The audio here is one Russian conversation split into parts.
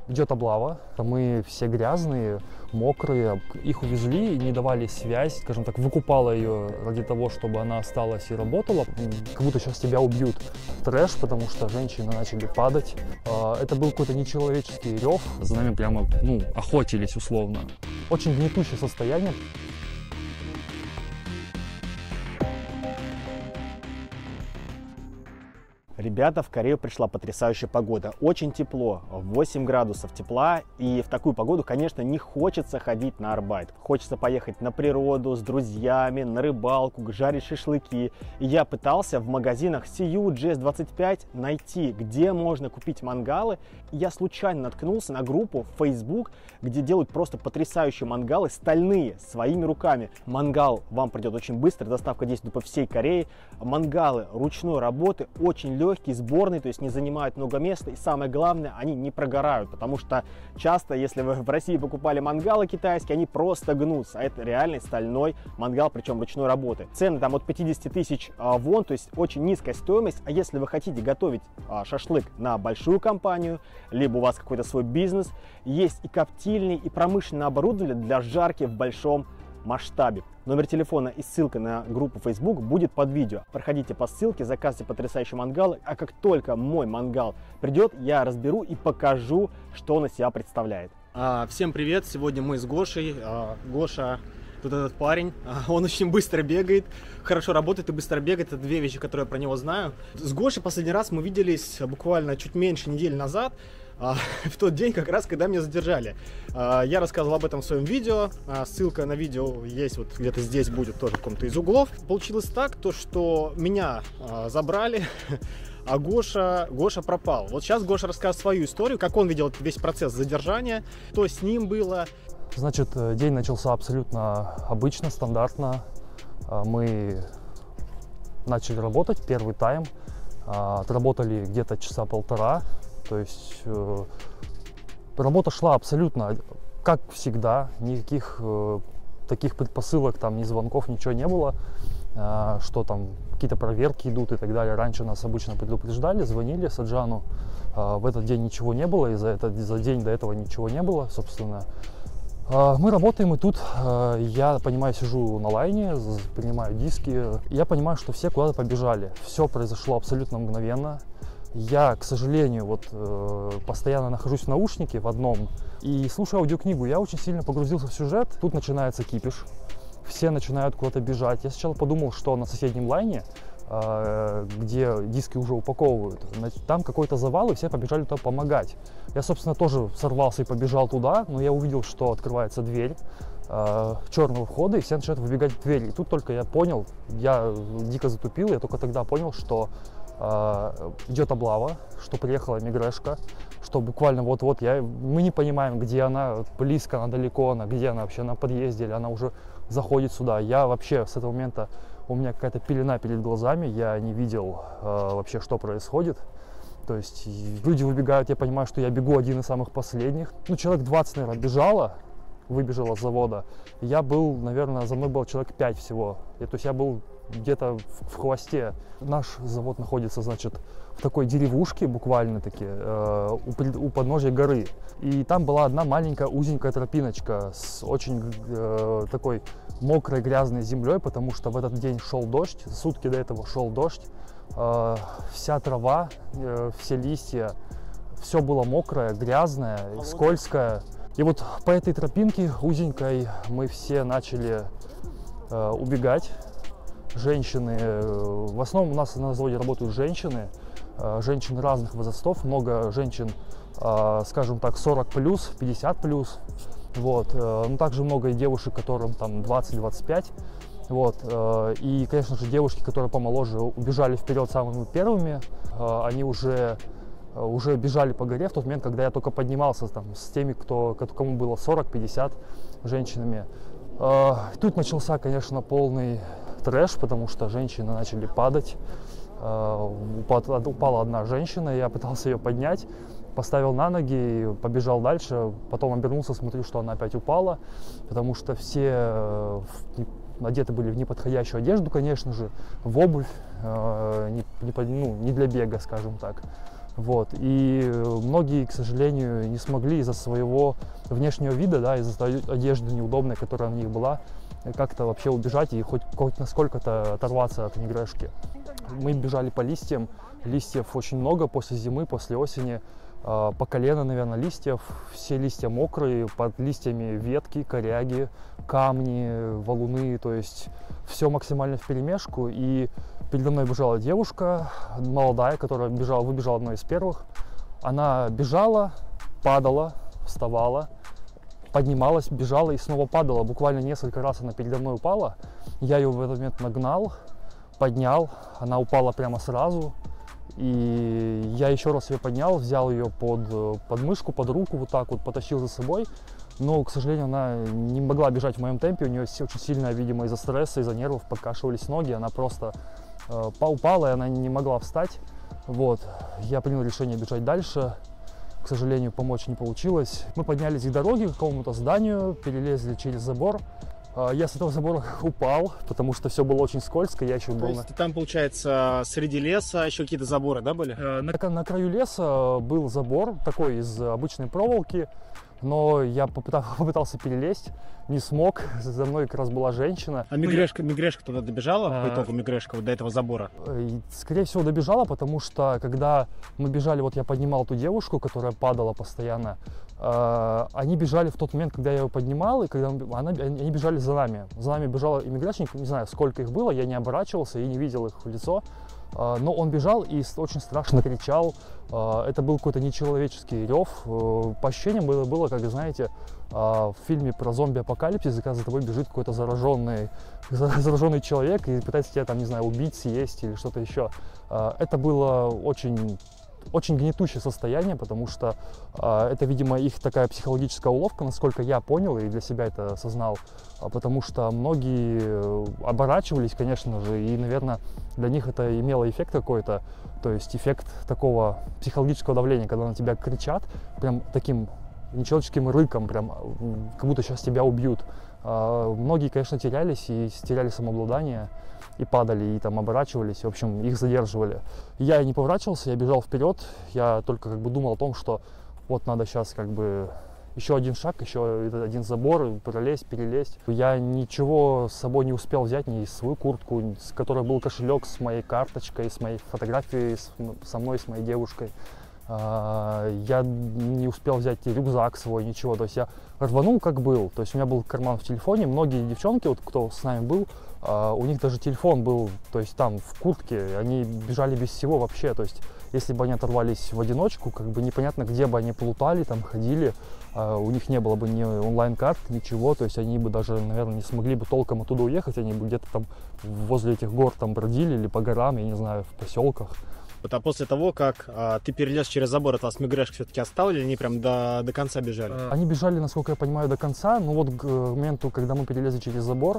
Идет облава, мы все грязные, мокрые, их увезли, не давали связь, скажем так, выкупала ее ради того, чтобы она осталась и работала, как будто сейчас тебя убьют. Трэш, потому что женщины начали падать. Это был какой-то нечеловеческий рев, за нами прямо, охотились условно. Очень гнетущее состояние. Ребята, в Корею пришла потрясающая погода. Очень тепло, 8 градусов тепла. И в такую погоду, конечно, не хочется ходить на Арбайт. Хочется поехать на природу с друзьями, на рыбалку, жарить шашлыки. И я пытался в магазинах CU, GS25 найти, где можно купить мангалы. И я случайно наткнулся на группу в Facebook, где делают просто потрясающие мангалы, стальные, своими руками. Мангал вам придет очень быстро, доставка действует по всей Корее. Мангалы ручной работы, очень легкие, сборные, то есть не занимают много места, и самое главное, они не прогорают, потому что часто, если вы в России покупали мангалы китайские, они просто гнутся, а это реальный стальной мангал, причем ручной работы. Цены там от 50 тысяч вон, то есть очень низкая стоимость, а если вы хотите готовить шашлык на большую компанию, либо у вас какой-то свой бизнес, есть и коптильни, и промышленное оборудование для жарки в большом масштабе. Номер телефона и ссылка на группу Facebook будет под видео. Проходите по ссылке, заказывайте потрясающие мангалы, а как только мой мангал придет, я разберу и покажу, что он из себя представляет. Всем привет! Сегодня мы с Гошей. Гоша, тут этот парень, он очень быстро бегает, хорошо работает и быстро бегает. Это две вещи, которые я про него знаю. С Гошей последний раз мы виделись буквально чуть меньше недели назад. В тот день, как раз, когда меня задержали. Я рассказывал об этом в своем видео. Ссылка на видео есть вот где-то здесь, будет тоже в каком-то из углов. Получилось так, что меня забрали, а Гоша пропал. Вот сейчас Гоша расскажет свою историю, как он видел весь процесс задержания, что с ним было. Значит, день начался абсолютно обычно, стандартно. Мы начали работать, первый тайм. Отработали где-то часа полтора. То есть работа шла абсолютно как всегда, никаких таких предпосылок, там, ни звонков, ничего не было, что там какие-то проверки идут и так далее. Раньше нас обычно предупреждали, звонили Саджану, в этот день ничего не было, и за день до этого ничего не было, собственно. Мы работаем, и тут я, понимаю, сижу на лайне, принимаю диски, и я понимаю, что все куда-то побежали. Все произошло абсолютно мгновенно. Я, к сожалению, постоянно нахожусь в наушнике в одном и слушаю аудиокнигу. Я очень сильно погрузился в сюжет. Тут начинается кипиш. Все начинают куда-то бежать. Я сначала подумал, что на соседнем лайне, где диски уже упаковывают, там какой-то завал, и все побежали туда помогать. Я, собственно, тоже сорвался и побежал туда, но я увидел, что открывается дверь черного входа, и все начинают выбегать в дверь. И тут только я понял, я дико затупил, я только тогда понял, что идет облава, что приехала мигрешка, что буквально вот-вот мы не понимаем, где она, близко она, далеко она, где она вообще, на подъезде, или она уже заходит сюда. Я вообще с этого момента, у меня какая-то пелена перед глазами, я не видел вообще, что происходит. То есть люди выбегают, я понимаю, что я бегу один из самых последних. Человек 20, наверное, выбежало с завода. Я был, наверное, за мной было человек 5 всего. То есть я был где-то в хвосте. Наш завод находится, значит, в такой деревушке, буквально-таки, у подножия горы. И там была одна маленькая узенькая тропиночка с очень такой мокрой грязной землей, потому что в этот день шел дождь, сутки до этого шел дождь. Вся трава, все листья, все было мокрое, грязное, скользкое. И вот по этой тропинке узенькой мы все начали убегать. Женщины, в основном у нас на заводе работают женщины разных возрастов, много женщин, скажем так, 40+, 50+, вот, но также много и девушек, которым там 20-25, вот, и, конечно же, девушки, которые помоложе, убежали вперед самыми первыми, они уже бежали по горе в тот момент, когда я только поднимался там с теми, кому было 40-50 женщинами. Тут начался, конечно, полный трэш, потому что женщины начали падать. Упала одна женщина, я пытался ее поднять, поставил на ноги, побежал дальше, потом обернулся, смотрю, что она опять упала, потому что все одеты были в неподходящую одежду, конечно же, в обувь, не для бега, скажем так. Вот. И многие, к сожалению, не смогли из-за своего внешнего вида, да, из-за той одежды неудобной, которая на них была, как-то вообще убежать и хоть насколько-то оторваться от мигрешки. Мы бежали по листьям, листьев очень много после зимы, после осени, по колено, наверное, листьев, все листья мокрые, под листьями ветки, коряги, камни, валуны, то есть все максимально вперемешку. И передо мной бежала девушка молодая, которая выбежала одной из первых. Она бежала, падала, вставала, поднималась, бежала и снова падала. Буквально несколько раз она передо мной упала. Я ее в этот момент нагнал, поднял, она упала прямо сразу. И я еще раз ее поднял, взял ее под мышку, под руку, вот так вот потащил за собой. Но, к сожалению, она не могла бежать в моем темпе. У нее очень сильно, видимо, из-за стресса, из-за нервов подкашивались ноги. Она просто упала, и она не могла встать. Вот. Я принял решение бежать дальше. К сожалению, помочь не получилось. Мы поднялись к дороге, к какому-то зданию, перелезли через забор. Я с этого забора упал, потому что все было очень скользко. Я еще То был есть там, получается, среди леса еще какие-то заборы, да, были? на краю леса был забор, такой из обычной проволоки, но я попытался перелезть, не смог. За мной как раз была женщина. А мигрешка туда добежала по итогу, мигрешка вот до этого забора? Скорее всего, добежала, потому что когда мы бежали, вот я поднимал ту девушку, которая падала постоянно, они бежали в тот момент, когда я ее поднимал, и когда они бежали за нами. За нами бежал иммигрантник, не знаю, сколько их было, я не оборачивался и не видел их в лицо. Но он бежал и очень страшно кричал. Это был какой-то нечеловеческий рев. По ощущениям было, как, знаете, в фильме про зомби-апокалипсис, когда за тобой бежит какой-то зараженный человек и пытается тебя, там, не знаю, убить, съесть или что-то еще. Это было очень гнетущее состояние, потому что это, видимо, их такая психологическая уловка, насколько я понял и для себя это осознал, потому что многие оборачивались, конечно же, и, наверное, для них это имело эффект какой-то, то есть эффект такого психологического давления, когда на тебя кричат прям таким нечеловеческим рыком, прям как будто сейчас тебя убьют. Многие, конечно, терялись и теряли самообладание, и падали, и там оборачивались, в общем, их задерживали. Я не поворачивался, я бежал вперед, я только как бы думал о том, что вот надо сейчас как бы еще один шаг, еще один забор, пролезть, перелезть. Я ничего с собой не успел взять, ни свою куртку, с которой был кошелек с моей карточкой, с моей фотографией, со мной, с моей девушкой. Я не успел взять рюкзак свой, ничего, то есть я рванул как был, то есть у меня был карман в телефоне, многие девчонки, вот кто с нами был, у них даже телефон был, то есть там в куртке, они бежали без всего вообще, то есть если бы они оторвались в одиночку, как бы непонятно, где бы они плутали, там ходили, у них не было бы ни онлайн-карт, ничего, то есть они бы даже, наверное, не смогли бы толком оттуда уехать, они бы где-то там возле этих гор там бродили или по горам, я не знаю, в поселках. Вот, а после того, как ты перелез через забор, от вас мигрешка все-таки осталась, или они прям до конца бежали? Они бежали, насколько я понимаю, до конца, но вот к моменту, когда мы перелезли через забор,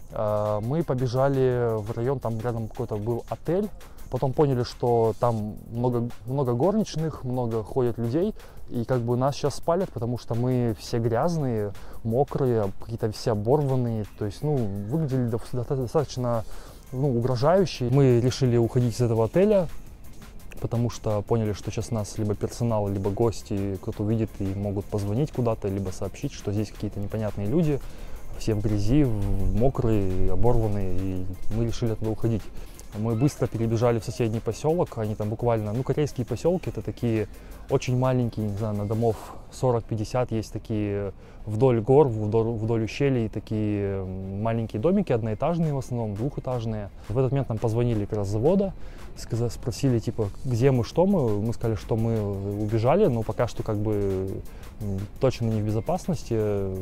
мы побежали в район, там рядом какой-то был отель, потом поняли, что там много горничных, много ходят людей, и как бы нас сейчас спалят, потому что мы все грязные, мокрые, какие-то все оборванные, то есть, выглядели достаточно, угрожающе. Мы решили уходить из этого отеля, потому что поняли, что сейчас нас либо персонал, либо гости кто-то увидит и могут позвонить куда-то, либо сообщить, что здесь какие-то непонятные люди, все в грязи, мокрые, оборванные, и мы решили оттуда уходить. Мы быстро перебежали в соседний поселок, они там буквально, корейские поселки, это такие очень маленькие, не знаю, на домов 40-50 есть такие вдоль гор, вдоль ущелий, такие маленькие домики, одноэтажные в основном, двухэтажные. В этот момент нам позвонили как раз с завода, спросили, типа, где мы, что мы сказали, что мы убежали, но пока что как бы точно не в безопасности,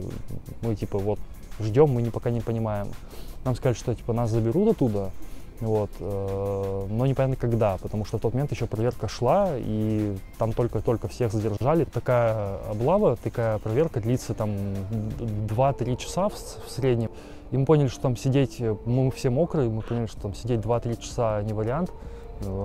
мы типа вот ждем, мы пока не понимаем. Нам сказали, что типа нас заберут оттуда, вот, но непонятно когда, потому что в тот момент еще проверка шла, и там только всех задержали. Такая облава, такая проверка длится там 2-3 часа в среднем. И мы поняли, что там сидеть, мы все мокрые, мы поняли, что там сидеть 2-3 часа не вариант,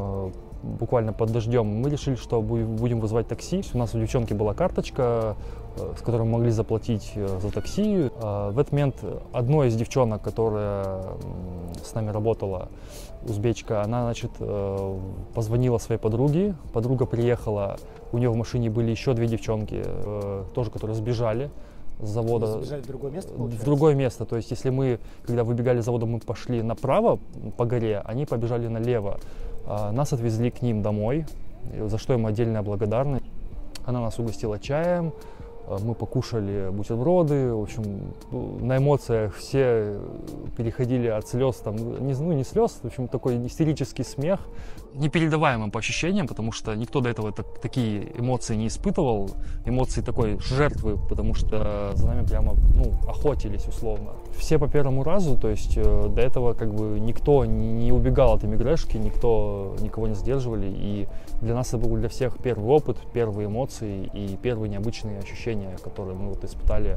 буквально под дождем. Мы решили, что будем вызывать такси. У нас у девчонки была карточка, с которым могли заплатить за такси. В этот момент одной из девчонок, которая с нами работала, узбечка, она, значит, позвонила своей подруге. Подруга приехала, у нее в машине были еще 2 девчонки, тоже, которые сбежали с завода. Сбежали в другое место, получается? В другое место. То есть, если мы, когда выбегали с завода, мы пошли направо по горе, они побежали налево. Нас отвезли к ним домой, за что им отдельная благодарность. Она нас угостила чаем, мы покушали бутерброды, в общем, на эмоциях все переходили от слез, там, не слез, в общем, такой истерический смех. Непередаваемым по ощущениям, потому что никто до этого такие эмоции не испытывал, эмоции такой жертвы, потому что за нами прямо, охотились условно. Все по первому разу, то есть до этого как бы никто не убегал от эмигрэшки, никого не сдерживали, и для нас это был для всех первый опыт, первые эмоции и первые необычные ощущения, которые мы вот испытали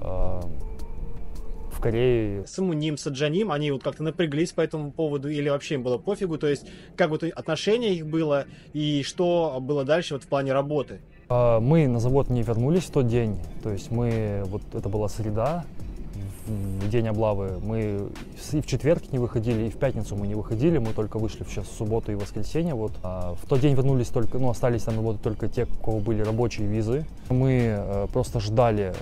в Корее. Самуним, Саджаним, они вот как-то напряглись по этому поводу или вообще им было пофигу? То есть как вот отношение их было и что было дальше вот в плане работы? Мы на завод не вернулись в тот день, то есть это была среда, в день облавы. Мы и в четверг не выходили, и в пятницу мы не выходили, мы только вышли сейчас в субботу и воскресенье. Вот. В тот день вернулись остались там работать только те, у кого были рабочие визы. Мы просто ждали,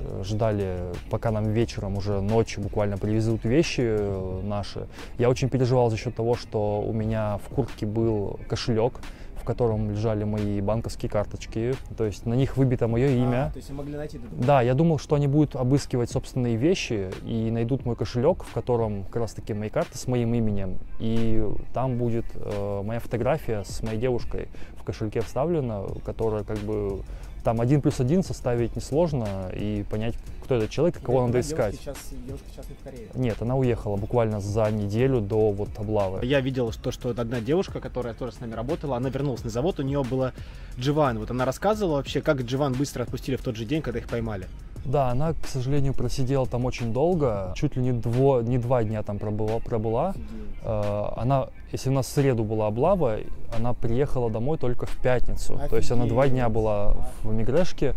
пока нам вечером, уже ночью буквально привезут вещи наши. Я очень переживал за счет того, что у меня в куртке был кошелек, в котором лежали мои банковские карточки, то есть на них выбито мое имя. То есть вы могли найти? Да, я думал, что они будут обыскивать собственные вещи и найдут мой кошелек, в котором как раз таки мои карты с моим именем, и там будет моя фотография с моей девушкой в кошельке вставлена, которая как бы там 1+1 составить несложно и понять, кто этот человек, кого надо искать. Девушка сейчас не в Корее? Нет, она уехала буквально за неделю до облавы. Я видел, что одна девушка, которая тоже с нами работала, она вернулась на завод, у нее было Дживан. Вот она рассказывала вообще, как Дживан быстро отпустили в тот же день, когда их поймали. Да, она, к сожалению, просидела там очень долго, чуть ли не 2 дня там пробыла. Она, если у нас в среду была облава, она приехала домой только в пятницу. Офигеть. То есть она 2 дня была в эмигрэшке.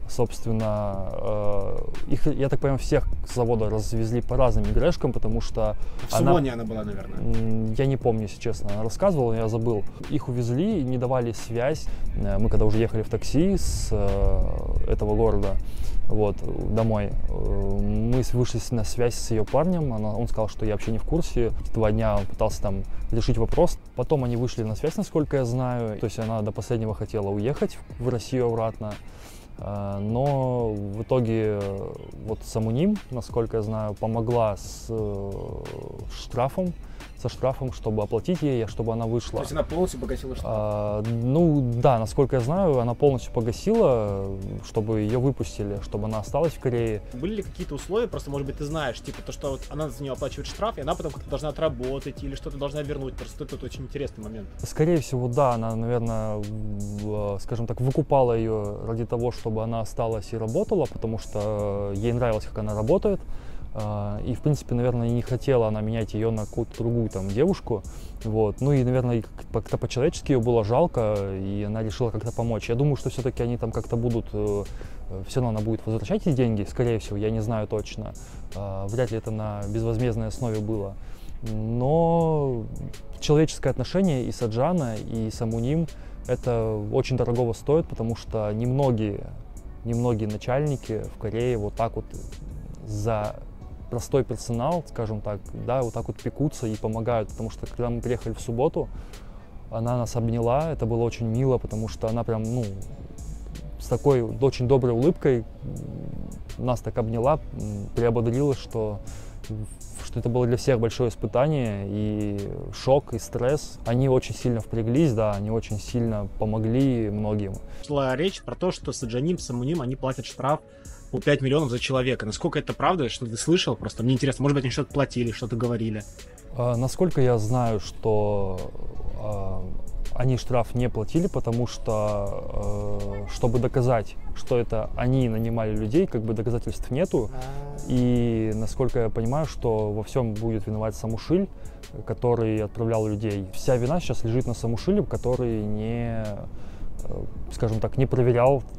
Собственно, их, я так понимаю, всех с завода развезли по разным эмигрэшкам, потому что в Сувоне она была, наверное. Я не помню, если честно. Она рассказывала, я забыл. Их увезли, не давали связь. Мы когда уже ехали в такси с этого города, вот, домой, мы вышли на связь с ее парнем, он сказал, что я вообще не в курсе. 2 дня он пытался там решить вопрос. Потом они вышли на связь, насколько я знаю. То есть она до последнего хотела уехать в Россию обратно. Но в итоге вот Самуним, насколько я знаю, помогла со штрафом, чтобы оплатить ей, чтобы она вышла. То есть она полностью погасила штраф? Да, насколько я знаю, она полностью погасила, чтобы ее выпустили, чтобы она осталась в Корее. Были ли какие-то условия, просто, может быть, ты знаешь, типа то, что вот она за нее оплачивает штраф, и она потом как-то должна отработать или что-то должна вернуть? Просто это очень интересный момент. Скорее всего, да, она, наверное, скажем так, выкупала ее ради того, чтобы она осталась и работала, потому что ей нравилось, как она работает. И, в принципе, наверное, не хотела она менять ее на какую-то другую там девушку. Вот. Ну и, наверное, как-то по-человечески ее было жалко, и она решила как-то помочь. Я думаю, что все-таки они там как-то будут, все равно она будет возвращать эти деньги, скорее всего, я не знаю точно. Вряд ли это на безвозмездной основе было. Но человеческое отношение и Саджана, и Самуним это очень дорогого стоит, потому что немногие начальники в Корее вот так вот за простой персонал, скажем так, да, вот так вот пекутся и помогают, потому что когда мы приехали в субботу, она нас обняла, это было очень мило, потому что она прям, с такой очень доброй улыбкой нас так обняла, приободрила, что это было для всех большое испытание, и шок, и стресс. Они очень сильно впряглись, да, они очень сильно помогли многим. Шла речь про то, что Саджаним, Самуним, они платят штраф по 5 миллионов за человека. Насколько это правда, что ты слышал? Просто мне интересно, может быть, они что-то платили, что-то говорили. Насколько я знаю, что они штраф не платили, потому что, чтобы доказать, что это они нанимали людей, как бы доказательств нету. И, насколько я понимаю, что во всем будет виноват Самушиль, который отправлял людей. Вся вина сейчас лежит на Самушиле, который не, скажем так, не проверял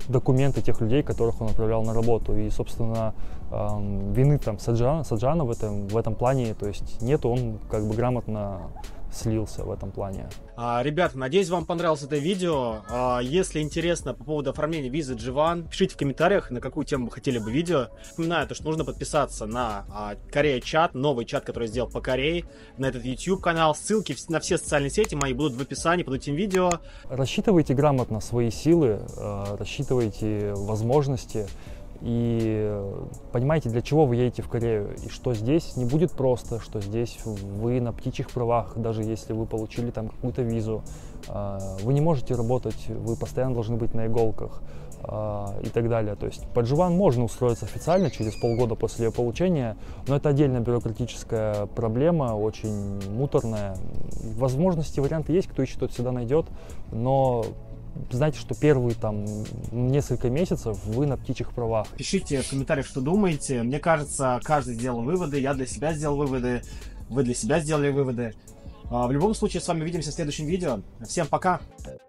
документы тех людей, которых он отправлял на работу. И, собственно, вины там Саджана в этом плане, то есть нет, он как бы грамотно слился в этом плане. Ребята, надеюсь, вам понравилось это видео. Если интересно по поводу оформления визы G1, пишите в комментариях, на какую тему вы хотели бы видео. Напоминаю, что нужно подписаться на Корея чат, новый чат, который я сделал по Корее, на этот YouTube канал. Ссылки на все социальные сети мои будут в описании под этим видео. Рассчитывайте грамотно свои силы, рассчитывайте возможности. И понимаете, для чего вы едете в Корею, и что здесь не будет просто, что здесь вы на птичьих правах, даже если вы получили там какую-то визу, вы не можете работать, вы постоянно должны быть на иголках и так далее. То есть по G1 можно устроиться официально через полгода после ее получения, но это отдельная бюрократическая проблема, очень муторная. Возможности, варианты есть, кто ищет, тот всегда найдет, но знайте, что первые там несколько месяцев вы на птичьих правах. Пишите в комментариях, что думаете. Мне кажется, каждый сделал выводы. Я для себя сделал выводы. Вы для себя сделали выводы. В любом случае, с вами увидимся в следующем видео. Всем пока!